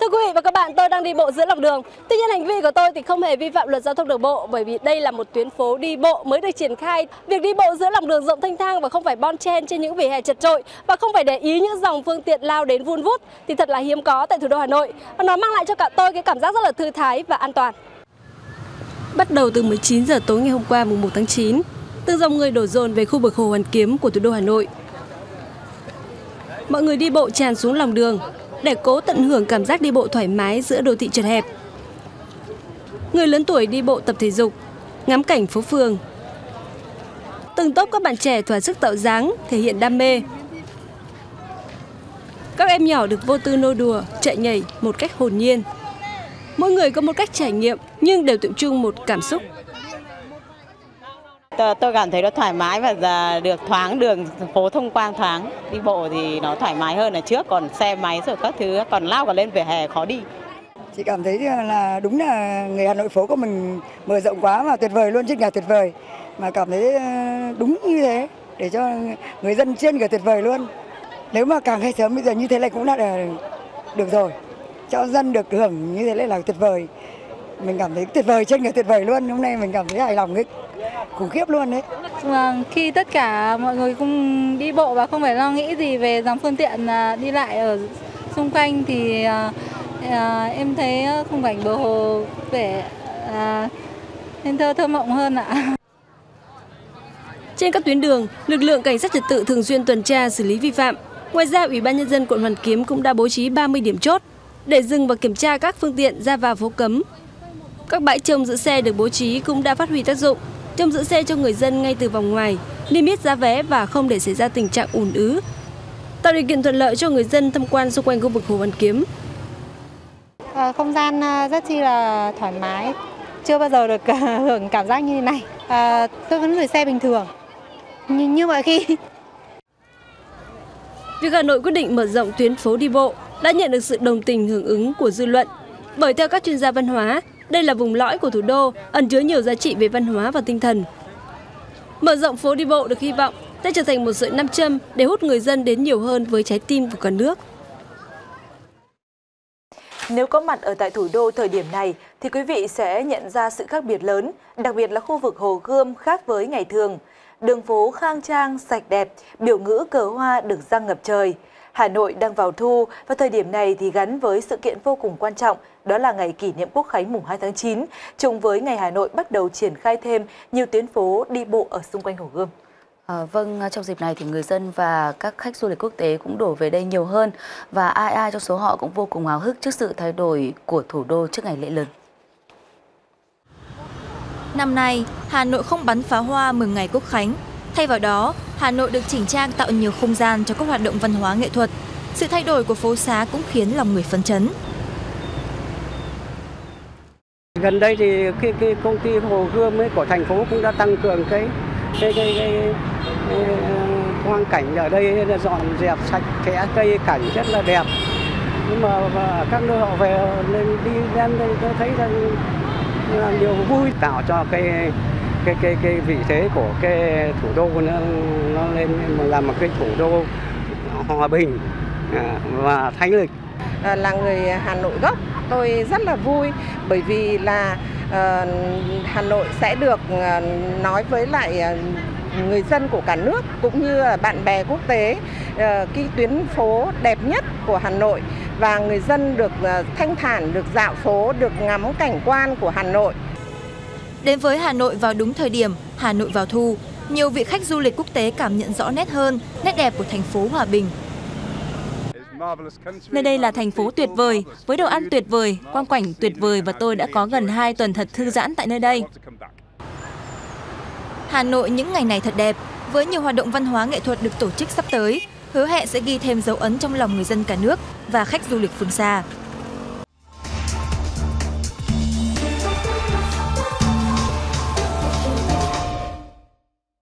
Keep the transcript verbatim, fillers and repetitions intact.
quý vị và các bạn, tôi đang đi bộ giữa lòng đường. Tuy nhiên hành vi của tôi thì không hề vi phạm luật giao thông đường bộ, bởi vì đây là một tuyến phố đi bộ mới được triển khai. Việc đi bộ giữa lòng đường rộng thanh thang và không phải bon chen trên những vỉa hè chật chội và không phải để ý những dòng phương tiện lao đến vun vút thì thật là hiếm có tại thủ đô Hà Nội. Và nó mang lại cho cả tôi cái cảm giác rất là thư thái và an toàn. Bắt đầu từ mười chín giờ tối ngày hôm qua mùng một tháng chín, từng dòng người đổ dồn về khu vực Hồ Hoàn Kiếm của thủ đô Hà Nội. Mọi người đi bộ tràn xuống lòng đường để cố tận hưởng cảm giác đi bộ thoải mái giữa đô thị chật hẹp. Người lớn tuổi đi bộ tập thể dục, ngắm cảnh phố phường. Từng tốp các bạn trẻ thỏa sức tạo dáng, thể hiện đam mê. Các em nhỏ được vô tư nô đùa, chạy nhảy một cách hồn nhiên. Mỗi người có một cách trải nghiệm nhưng đều tự chung một cảm xúc. Tôi cảm thấy nó thoải mái và được thoáng đường phố thông quang thoáng. Đi bộ thì nó thoải mái hơn là trước, còn xe máy rồi các thứ còn lao cả lên vỉa hè khó đi. Chị cảm thấy là đúng là người Hà Nội phố của mình mở rộng quá và tuyệt vời luôn, chứ là tuyệt vời. Mà cảm thấy đúng như thế để cho người dân trên cả tuyệt vời luôn. Nếu mà càng hay sớm bây giờ như thế này cũng đã được rồi. Cho dân được hưởng như thế này là tuyệt vời. Mình cảm thấy tuyệt vời, trên cả tuyệt vời luôn. Hôm nay mình cảm thấy hài lòng ấy. Khủng khiếp luôn đấy. Khi tất cả mọi người cùng đi bộ và không phải lo nghĩ gì về dòng phương tiện đi lại ở xung quanh thì em thấy khung cảnh bờ hồ vẻ nên thơ thơ mộng hơn ạ. Trên các tuyến đường, lực lượng cảnh sát trật tự thường xuyên tuần tra xử lý vi phạm. Ngoài ra, Ủy ban Nhân dân quận Hoàn Kiếm cũng đã bố trí ba mươi điểm chốt để dừng và kiểm tra các phương tiện ra vào phố cấm. Các bãi trông giữ xe được bố trí cũng đã phát huy tác dụng, trông giữ xe cho người dân ngay từ vòng ngoài, niêm yết giá vé và không để xảy ra tình trạng ùn ứ, tạo điều kiện thuận lợi cho người dân tham quan xung quanh khu vực Hồ Hoàn Kiếm. À, không gian rất chi là thoải mái, chưa bao giờ được hưởng cảm giác như thế này. À, tôi vẫn gửi xe bình thường, như, như mọi khi. Việc Hà Nội quyết định mở rộng tuyến phố đi bộ đã nhận được sự đồng tình hưởng ứng của dư luận, bởi theo các chuyên gia văn hóa, đây là vùng lõi của thủ đô, ẩn chứa nhiều giá trị về văn hóa và tinh thần. Mở rộng phố đi bộ được hy vọng sẽ trở thành một sợi nam châm để hút người dân đến nhiều hơn với trái tim của cả nước. Nếu có mặt ở tại thủ đô thời điểm này thì quý vị sẽ nhận ra sự khác biệt lớn, đặc biệt là khu vực Hồ Gươm khác với ngày thường. Đường phố khang trang, sạch đẹp, biểu ngữ cờ hoa được răng ngập trời. Hà Nội đang vào thu và thời điểm này thì gắn với sự kiện vô cùng quan trọng, đó là ngày kỷ niệm Quốc khánh mùng hai tháng chín, trùng với ngày Hà Nội bắt đầu triển khai thêm nhiều tuyến phố đi bộ ở xung quanh Hồ Gươm. À, vâng, trong dịp này thì người dân và các khách du lịch quốc tế cũng đổ về đây nhiều hơn và ai ai trong số họ cũng vô cùng háo hức trước sự thay đổi của thủ đô trước ngày lễ lớn. Năm nay, Hà Nội không bắn pháo hoa mừng ngày Quốc khánh. Thay vào đó, Hà Nội được chỉnh trang tạo nhiều không gian cho các hoạt động văn hóa nghệ thuật. Sự thay đổi của phố xá cũng khiến lòng người phấn chấn. Gần đây thì cái, cái công ty Hồ Gươm ấy của thành phố cũng đã tăng cường cái cái cái, cái, cái quang cảnh ở đây, dọn dẹp sạch sẽ, cây cảnh rất là đẹp. Nhưng mà các nơi họ về lên đi lên đây tôi thấy rằng là điều vui, tạo cho cái cái cái cái vị thế của cái thủ đô nó nó lên làm một cái thủ đô hòa bình và thanh lịch. À, là người Hà Nội gốc, tôi rất là vui bởi vì là uh, Hà Nội sẽ được uh, nói với lại uh, người dân của cả nước cũng như là bạn bè quốc tế uh, cái tuyến phố đẹp nhất của Hà Nội, và người dân được uh, thanh thản, được dạo phố, được ngắm cảnh quan của Hà Nội. Đến với Hà Nội vào đúng thời điểm Hà Nội vào thu, nhiều vị khách du lịch quốc tế cảm nhận rõ nét hơn nét đẹp của thành phố hòa bình. Nơi đây là thành phố tuyệt vời, với đồ ăn tuyệt vời, quang cảnh tuyệt vời và tôi đã có gần hai tuần thật thư giãn tại nơi đây. Hà Nội những ngày này thật đẹp, với nhiều hoạt động văn hóa nghệ thuật được tổ chức sắp tới, hứa hẹn sẽ ghi thêm dấu ấn trong lòng người dân cả nước và khách du lịch phương xa.